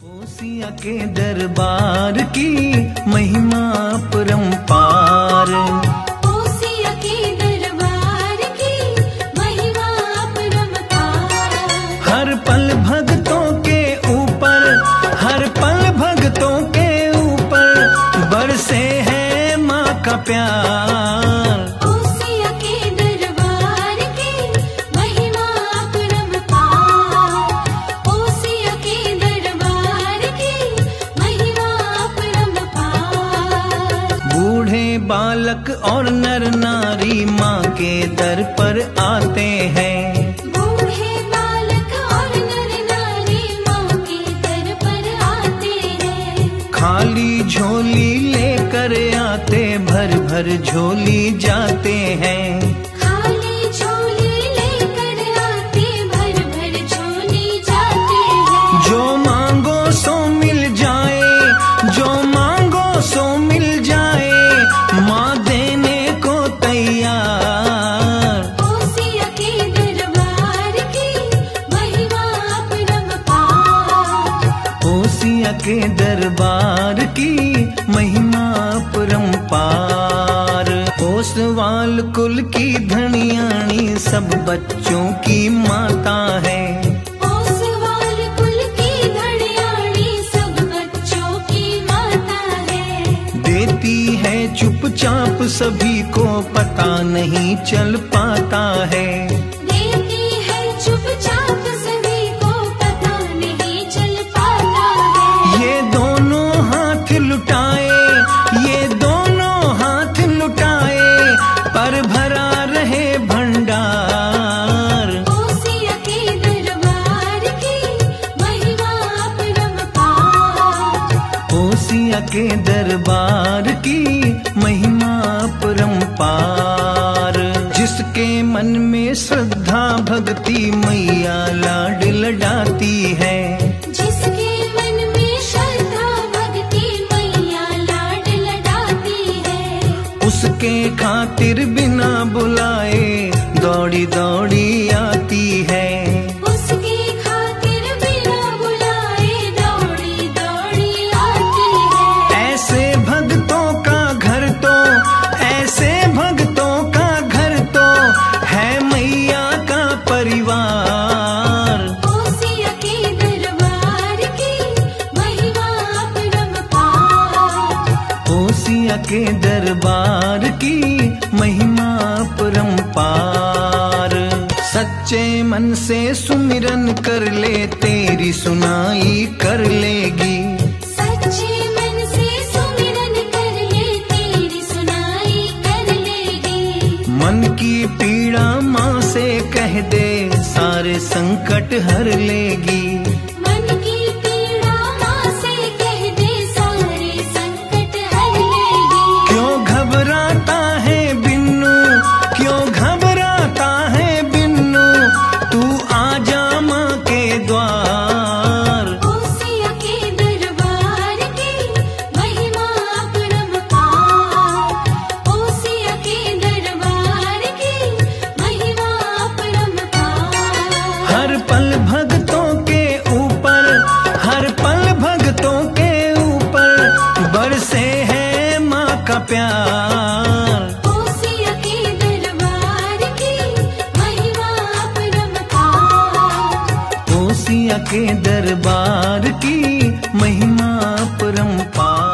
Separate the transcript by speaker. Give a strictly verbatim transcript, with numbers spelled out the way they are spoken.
Speaker 1: ओसिया के दरबार की महिमा परंपार।
Speaker 2: ओसिया के दरबार की महिमा परंपार।
Speaker 1: हर पल भक्तों के ऊपर, हर पल भक्तों के ऊपर बरसे है माँ का प्यार।
Speaker 2: ओसिया के दरबार की महिमा परंपार। ओसिया के दरबार की महिमा परंपार।
Speaker 1: बूढ़े बालक और नर नारी माँ के दर पर आते हैं।
Speaker 2: बूढ़े बालक और नर नारी माँ के दर पर आते हैं।
Speaker 1: खाली झोली लेकर आते, भर भर झोली जाते हैं।
Speaker 2: खाली झोली लेकर आते, भर भर झोली जाते हैं।
Speaker 1: जो मांगो सो मिल जाए, जो मांगो सो मिल जाए, माँ देने को तैयार।
Speaker 2: ओसिया के दरबार की महिमा परंपार।
Speaker 1: ओसिया के दरबार की महिमा परंपार। ओसवाल कुल की धनियाणी सब बच्चों की माता है।
Speaker 2: ओसवाल कुल की धनियाणी सब बच्चों की माता है।
Speaker 1: देती है चुपचाप, सभी को पता नहीं चल पाता है।
Speaker 2: देती है चुपचाप, सभी को पता नहीं चल पाता है।
Speaker 1: ये दोनों हाथ लुटाए, ये दोनों हाथ लुटाए, पर भरा रहे भंडार।
Speaker 2: ओसिया के दरबार की महिमा परंपार।
Speaker 1: ओसिया के दरबार की महिमा परंपार। जिसके मन में श्रद्धा भक्ति मैया लाड लडाती है।
Speaker 2: जिसके मन में श्रद्धा भक्ति मैया लाड लडाती है।
Speaker 1: उसके खातिर बिना बुलाए दौड़ी दौड़ी आती है।
Speaker 2: उसकी खातिर बिना बुलाए दौड़ी दौड़ी आती है।
Speaker 1: ऐसे भक्तों का घर तो, ऐसे भक्तों का घर तो है मैया का परिवार।
Speaker 2: ओसिया के दरबार की महिमा परंपार।
Speaker 1: ओसिया के दरबार की महिमा परंपार। सच्चे मन से सुमिरन कर ले, तेरी सुनाई कर लेगी।
Speaker 2: सच्चे मन से सुमिरन कर ले, तेरी सुनाई कर लेगी।
Speaker 1: मन की पीड़ा माँ से कह दे, सारे संकट हर लेगी।
Speaker 2: मन की पीड़ा माँ से कह दे, सारे संकट हर लेगी।
Speaker 1: क्यों घबराता है बिन्नू, क्यों घबराता है बिन्नू, तू आजा माँ के द्वार।
Speaker 2: ओसिया के दरबार की महिमा परंपार। ओसिया के दरबार की महिमा परंपार।
Speaker 1: हर पल भक्तों के ऊपर, हर पल भक्तों के ऊपर बरसे है माँ का प्यार।
Speaker 2: ओसिया के दरबार की महिमा परंपार।
Speaker 1: ओसिया के दरबार की महिमा परंपार।